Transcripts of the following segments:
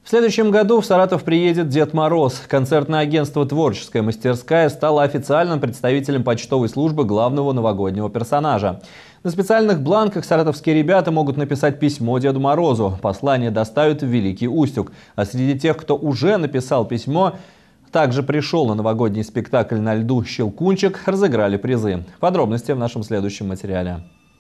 В следующем году в Саратов приедет Дед Мороз. Концертное агентство «Творческая мастерская» стало официальным представителем почтовой службы главного новогоднего персонажа. На специальных бланках саратовские ребята могут написать письмо Деду Морозу. Послание доставят в Великий Устюг. А среди тех, кто уже написал письмо, также пришел на новогодний спектакль на льду «Щелкунчик», разыграли призы. Подробности в нашем следующем материале.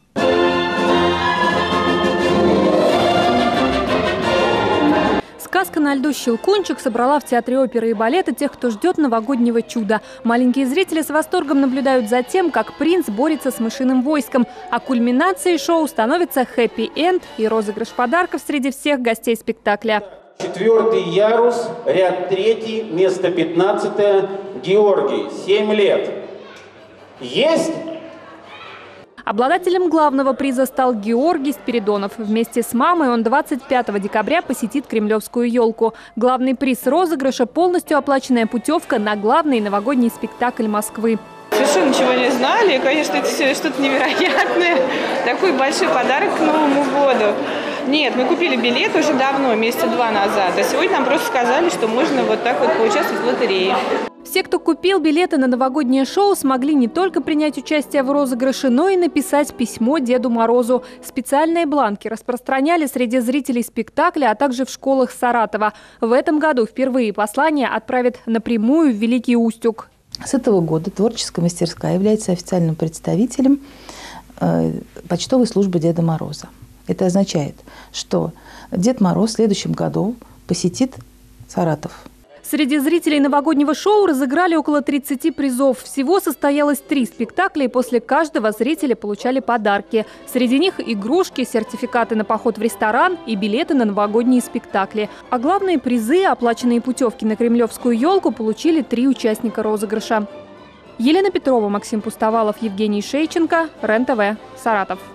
Сказка на льду «Щелкунчик» собрала в Театре оперы и балета тех, кто ждет новогоднего чуда. Маленькие зрители с восторгом наблюдают за тем, как принц борется с мышиным войском. А кульминацией шоу становится хэппи-энд и розыгрыш подарков среди всех гостей спектакля. 4-й ярус, ряд 3, место 15, Георгий, 7 лет. Есть? Обладателем главного приза стал Георгий Спиридонов. Вместе с мамой он 25 декабря посетит Кремлевскую елку. Главный приз розыгрыша – полностью оплаченная путевка на главный новогодний спектакль Москвы. Совершенно ничего не знали. Конечно, это все что-то невероятное. Такой большой подарок к Новому году. Нет, мы купили билет уже давно, месяца 2 назад. А сегодня нам просто сказали, что можно вот так вот поучаствовать в лотерее. Все, кто купил билеты на новогоднее шоу, смогли не только принять участие в розыгрыше, но и написать письмо Деду Морозу. Специальные бланки распространяли среди зрителей спектакля, а также в школах Саратова. В этом году впервые послание отправят напрямую в Великий Устюг. С этого года творческая мастерская является официальным представителем почтовой службы Деда Мороза. Это означает, что Дед Мороз в следующем году посетит Саратов. Среди зрителей новогоднего шоу разыграли около 30 призов. Всего состоялось 3 спектакля, и после каждого зрители получали подарки. Среди них игрушки, сертификаты на поход в ресторан и билеты на новогодние спектакли. А главные призы, оплаченные путевки на Кремлевскую елку, получили 3 участника розыгрыша. Елена Петрова, Максим Пустовалов, Евгений Шейченко, РЕН-ТВ, Саратов.